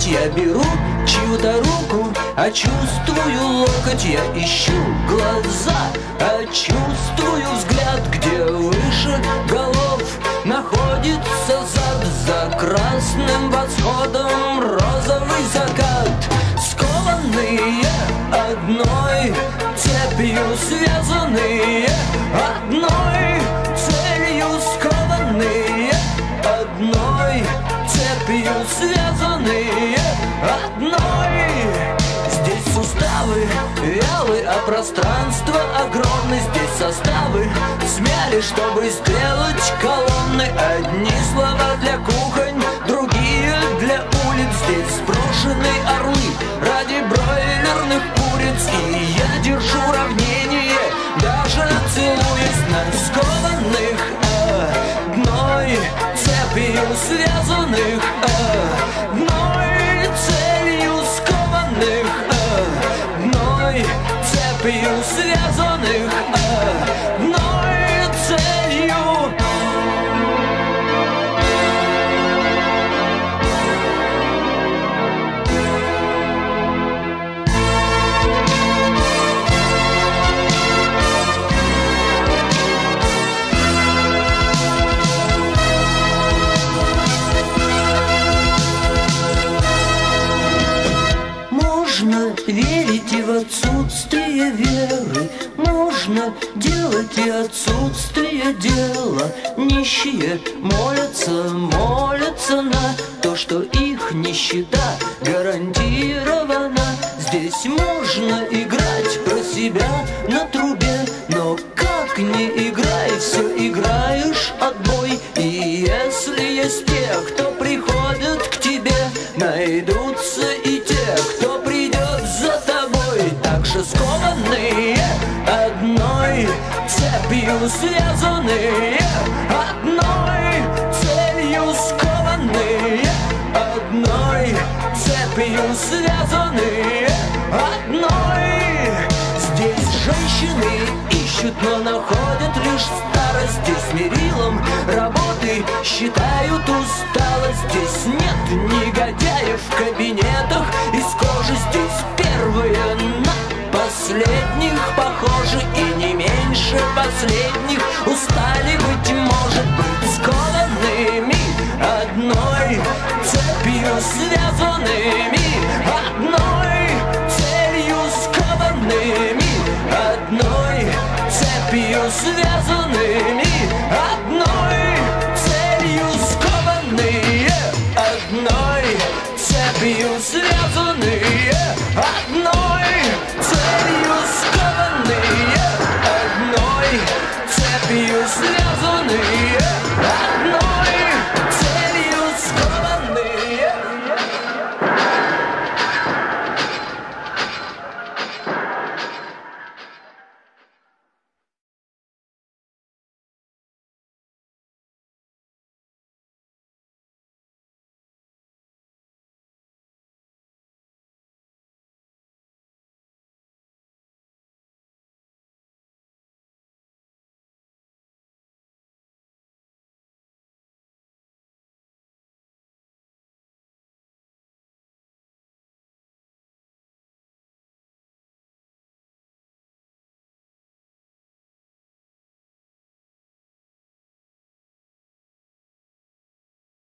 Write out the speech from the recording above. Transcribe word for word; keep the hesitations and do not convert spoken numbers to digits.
я беру чью-то руку, а чувствую локоть. Я ищу глаза, а чувствую взгляд. Где выше голов находится зад, за красным восходом розовый закат. Скованные одной цепью, связанные одной целью. Скованные одной цепью, связанные одной. Здесь суставы вялы, а пространство огромное. Здесь составы смяли, чтобы сделать колонны. Одни слова для кухонь, другие для улиц. Здесь сброшены орлы ради бройлерных куриц. И я держу равнение, даже целуясь на скованных одной цепью, связанных одной целью. Скованных одной цепью, связанных одной целью. Можно верить и в отсутствие веры, можно делать и отсутствие дела. Нищие молятся, молятся на то, что их нищета гарантирована. Здесь можно играть про себя на трубе, но как не играй, все играешь отбой. И если есть те, кто приходит к тебе, найдутся и те, кто придет за тобой. Так же скованные одной цепью, связанные одной целью. Скованные одной цепью, связанные одной. Здесь женщины ищут, но находят лишь старость. Здесь мерилом работы считают усталость. Здесь нет негодяев в кабинетах из кожи. Здесь первые на последних похожи, и не меньше последних устали, быть может, быть скованными одной цепью, связанными одной целью. Скованными одной цепью, связанными одной целью. Скованные одной цепью, связанные одной целью. Скованные одной цепью, связанные